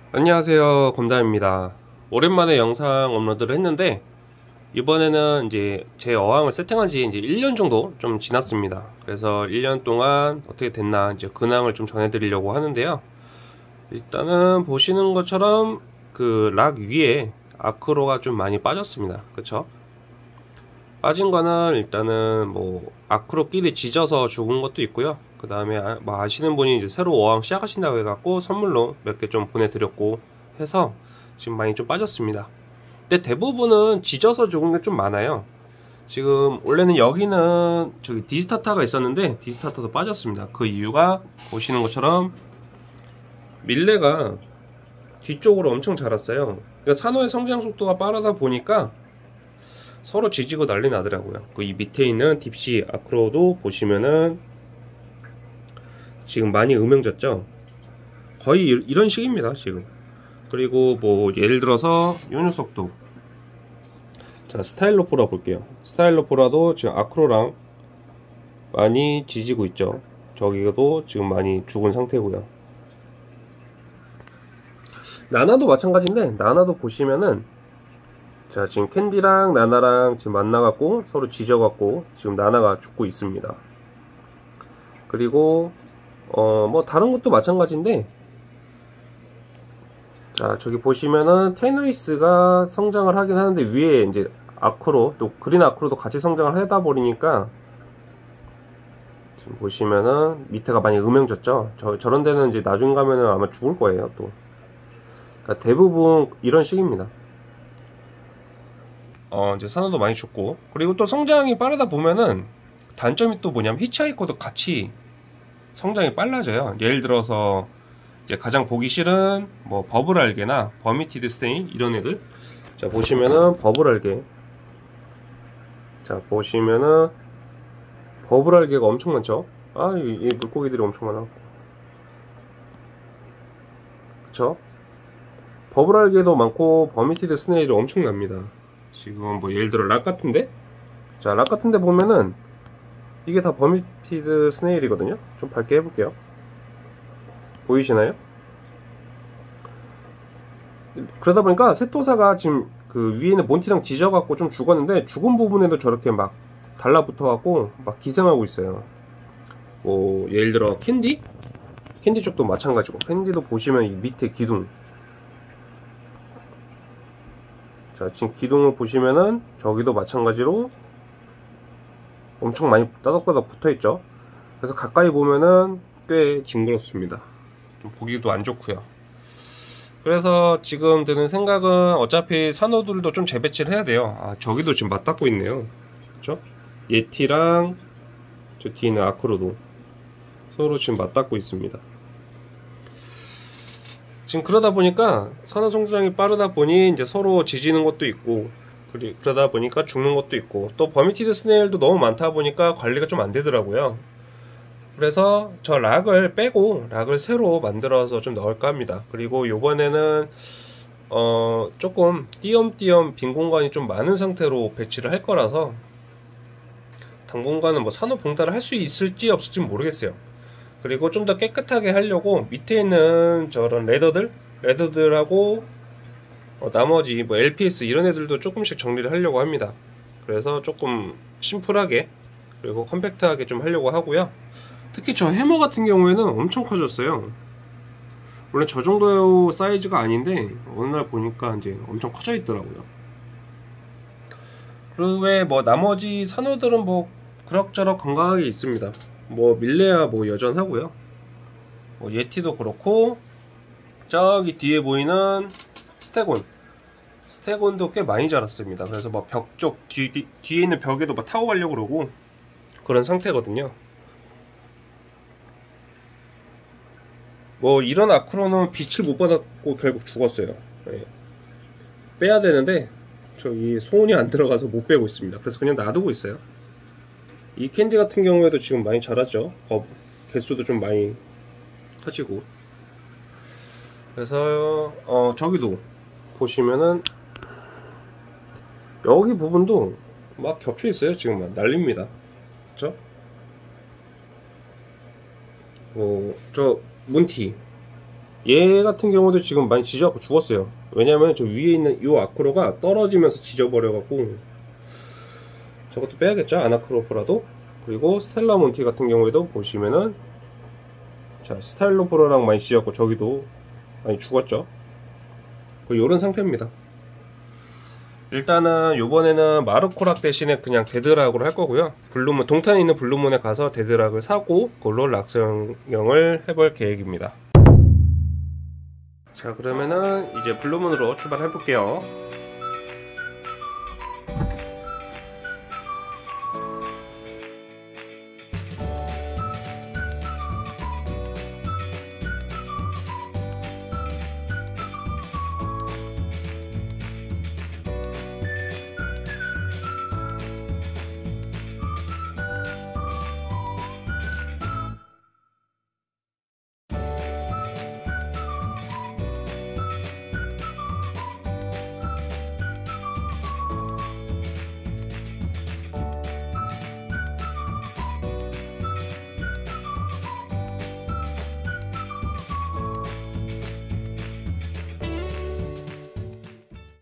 안녕하세요, 검담입니다. 오랜만에 영상 업로드를 했는데 이번에는 이제 제 어항을 세팅한 지 이제 1년 정도 좀 지났습니다. 그래서 1년 동안 어떻게 됐나 이제 근황을 좀 전해드리려고 하는데요. 일단은 보시는 것처럼 그 락 위에 아크로가 좀 많이 빠졌습니다. 그쵸? 빠진 거는 일단은 뭐 아크로끼리 짖어서 죽은 것도 있고요. 그 다음에 뭐 아시는 분이 이제 새로 어항 시작하신다고 해갖고 선물로 몇 개 좀 보내드렸고 해서 지금 많이 좀 빠졌습니다. 근데 대부분은 짖어서 죽은 게 좀 많아요. 지금 원래는 여기는 저기 디스타타가 있었는데 디스타타도 빠졌습니다. 그 이유가 보시는 것처럼 밀레가 뒤쪽으로 엄청 자랐어요. 그러니까 산호의 성장 속도가 빠르다 보니까 서로 지지고 난리 나더라고요. 그 이 밑에 있는 딥시 아크로도 보시면은 지금 많이 음영졌죠. 거의 이런 식입니다 지금. 그리고 뭐 예를 들어서 요 녀석도, 자 스타일로포라 볼게요. 스타일로포라도 지금 아크로랑 많이 지지고 있죠. 저기도 지금 많이 죽은 상태고요. 나나도 마찬가지인데, 나나도 보시면은 자 지금 캔디랑 나나랑 지금 만나갖고 서로 지져갖고 지금 나나가 죽고 있습니다. 그리고 뭐 다른 것도 마찬가지인데, 자 저기 보시면은 테누이스가 성장을 하긴 하는데 위에 이제 아크로, 또 그린 아크로도 같이 성장을 하다 보니까 지금 보시면은 밑에가 많이 음영졌죠. 저런 데는 이제 나중 가면은 아마 죽을 거예요 또. 그러니까 대부분 이런 식입니다. 이제 산호도 많이 죽고, 그리고 또 성장이 빠르다 보면은 단점이 또 뭐냐면 히치하이커도 같이 성장이 빨라져요. 예를 들어서 이제 가장 보기 싫은 뭐 버블알게나 버미티드 스테인 이런 애들, 자 보시면은 버블알게, 자 보시면은 버블알게가 엄청 많죠. 이 물고기들이 엄청 많아. 그쵸? 버블알게도 많고 버미티드 스네일이 엄청납니다. 지금 뭐 예를 들어 락 같은데, 자 락 같은데 보면은 이게 다 버미티드 스네일이거든요. 좀 밝게 해볼게요. 보이시나요? 그러다 보니까 세토사가 지금 그 위에는 몬티랑 지져갖고 좀 죽었는데, 죽은 부분에도 저렇게 막 달라붙어갖고 막 기생하고 있어요. 뭐 예를 들어 캔디 쪽도 마찬가지고, 캔디도 보시면 이 밑에 기둥, 자 지금 기둥을 보시면은 저기도 마찬가지로 엄청 많이 따닥따닥 붙어있죠. 그래서 가까이 보면은 꽤 징그럽습니다. 좀 보기도 안 좋고요. 그래서 지금 드는 생각은 어차피 산호들도 좀 재배치를 해야 돼요. 저기도 지금 맞닿고 있네요. 그쵸? 예티랑 저 뒤에 있는 아크로도 서로 지금 맞닿고 있습니다. 지금 그러다 보니까 산호 성장이 빠르다 보니 이제 서로 지지는 것도 있고, 그러다 보니까 죽는 것도 있고, 또 버미티드 스네일도 너무 많다 보니까 관리가 좀 안 되더라고요. 그래서 저 락을 빼고 락을 새로 만들어서 좀 넣을까 합니다. 그리고 요번에는 조금 띄엄띄엄 빈 공간이 좀 많은 상태로 배치를 할 거라서 당분간은 뭐 산호 봉달을 할 수 있을지 없을지 모르겠어요. 그리고 좀 더 깨끗하게 하려고 밑에 있는 저런 레더들하고 나머지 뭐 LPS 이런 애들도 조금씩 정리를 하려고 합니다. 그래서 조금 심플하게 그리고 컴팩트하게 좀 하려고 하고요. 특히 저 해머 같은 경우에는 엄청 커졌어요. 원래 저 정도 사이즈가 아닌데 어느 날 보니까 이제 엄청 커져 있더라고요. 그 외에 뭐 나머지 산호들은 뭐 그럭저럭 건강하게 있습니다. 뭐 밀레야 뭐 여전하고요. 뭐 예티도 그렇고, 저기 뒤에 보이는 스테곤도 꽤 많이 자랐습니다. 그래서 뭐 벽 쪽 뒤에 있는 벽에도 막 타고 가려고 그러고 그런 상태거든요. 뭐 이런 아크로는 빛을 못 받았고 결국 죽었어요. 네. 빼야 되는데 저기 소원이 안 들어가서 못 빼고 있습니다. 그래서 그냥 놔두고 있어요. 이 캔디 같은 경우에도 지금 많이 자랐죠. 개수도 좀 많이 터지고. 그래서 저기도 보시면은 여기 부분도 막 겹쳐 있어요. 지금 막 난립니다. 그쵸? 저 문티 얘 같은 경우도 지금 많이 지져갖고 죽었어요. 왜냐면 저 위에 있는 요 아크로가 떨어지면서 지져버려갖고 저것도 빼야겠죠, 아나크로프라도. 그리고 스텔라 몬티 같은 경우에도 보시면은 자 스타일로프로랑 많이 지졌고 저기도 많이 죽었죠. 요런 상태입니다. 일단은 요번에는 마르코락 대신에 그냥 데드락으로 할 거고요. 블루문, 동탄에 있는 블루문에 가서 데드락을 사고 그걸로 락성형을 해볼 계획입니다. 자, 그러면은 이제 블루문으로 출발해 볼게요.